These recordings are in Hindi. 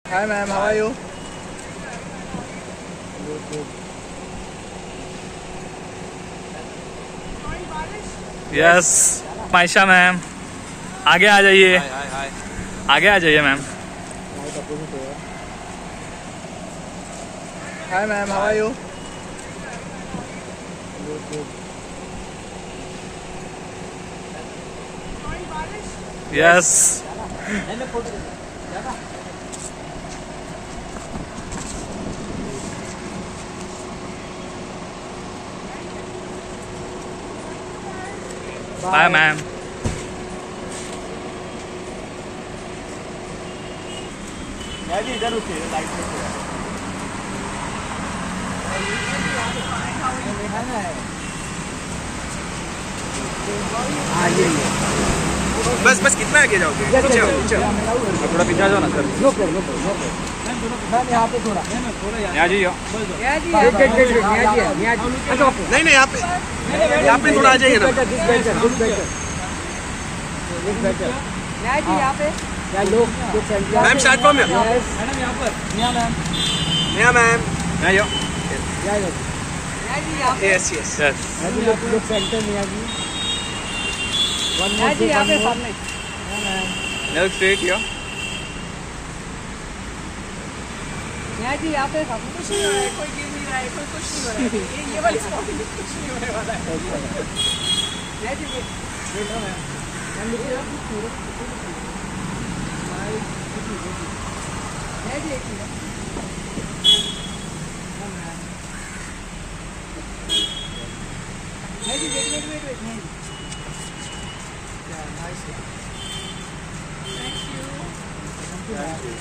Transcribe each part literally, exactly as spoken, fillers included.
Hi ma'am, how are you? Yes Ayesha ma'am, आगे आ जाइए, आगे आ जाइए ma'am. Hi ma'am, how are you? Yes bye ma'am. इधर रुकिए, लाइट में बस बस कितना आगे जाओगे? पीछे आओ, पीछे आओ। थोड़ा पीछे आ जाओ ना sir. No problem, no problem. Ma'am यहाँ पे थोड़ा यहाँ जी नहीं नहीं यहाँ पे यहाँ पे थोड़ा आ जाइए ना। मैम प्लेटफॉर्म में मैडम यहाँ पर Neha ma'am Neha ma'am yes yes yes next straight here. Neha ji यहाँ पे कुछ नहीं हो रहा है, कोई गिर नहीं रहा है, कोई कुछ नहीं हो रहा है, ये ये वाली स्पॉट में कुछ नहीं होने वाला है। Neha ji wait wait ma'am ma'am लिखिए नेहा जी एक minute Neha ji wait wait wait wait Neha ji क्या nice thank you thank you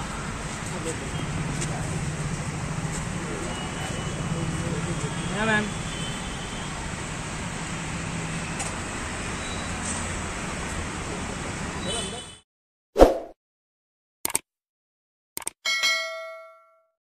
ma'am